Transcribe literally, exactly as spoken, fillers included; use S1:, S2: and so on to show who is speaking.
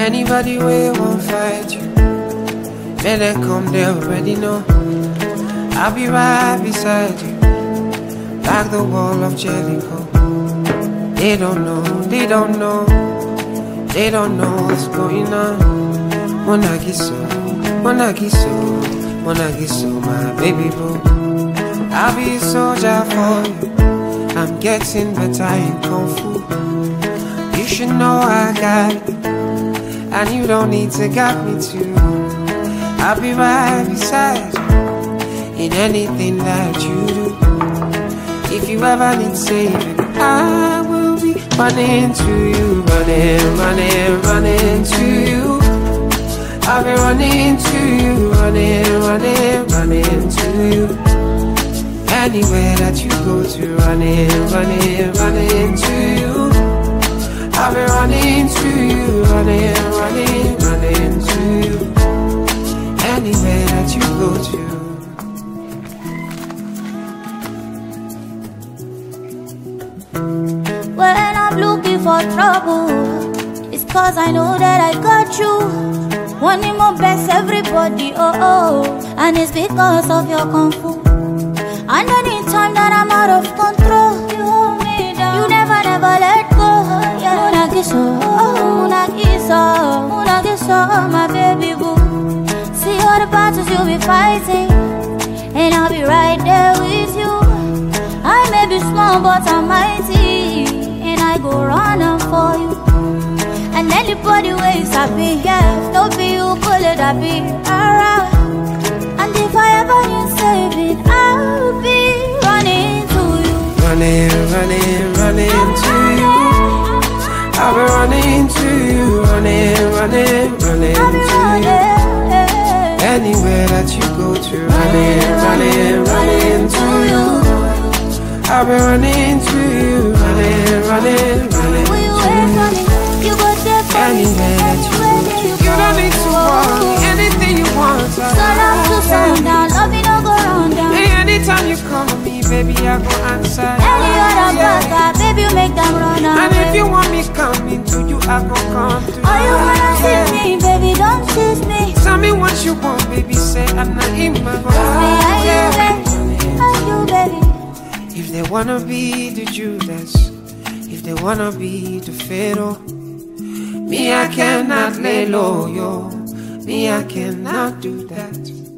S1: Anybody way won't fight you, let them come, they already know. I'll be right beside you, like the wall of Jericho. They don't know, they don't know, they don't know what's going on. Monagiso, Monagiso, Monagiso, my baby boo. I'll be a soldier for you, I'm getting better in Kung Fu. You should know I got it, and you don't need to guide me too. I'll be right beside you in anything that you do. If you ever need saving, I will be running to you, running, running, running to you. I'll be running to you, running, running, running to you. Anywhere that you go to, running, running, running to you. I'll be running to you, running, running, running to you. Anywhere that you go to.
S2: When I'm looking for trouble, it's cause I know that I got you. Wanting my best, everybody, oh oh. And it's because of your Kung Fu. And anytime that I'm out of control, you hold me down, you never, never let go. Yeah. Munagiso, oh, Munagiso, Munagiso, my baby boo. See all the battles you'll be fighting, and I'll be right there with you. I may be small but I'm mighty, and I go running for you. And anybody ways I be here, don't be you pull it, I be around. And if I ever need saving, I'll be running to you.
S1: Running, running, running to you. I'll be running to you, running, running, running to you. Anywhere that you go to, running, running, running to you. I'll be running to you, running, running, running to you. Anywhere that you go to, you don't need to worry, anything you want.
S2: Sun up to sundown, love me no go round down.
S1: Hey, anytime you call me, baby, I go answer.
S2: Any other brother, baby, you make them run away.
S1: And if you want me coming to you, I go come to you.
S2: Oh, you wanna see me, baby, don't tease me.
S1: Tell me what you want, baby, say I'm not in my
S2: Are you baby? Are you baby?
S1: If they wanna be the Judas, if they wanna be the Pharaoh, me I cannot lay low, yo. Me I cannot do that.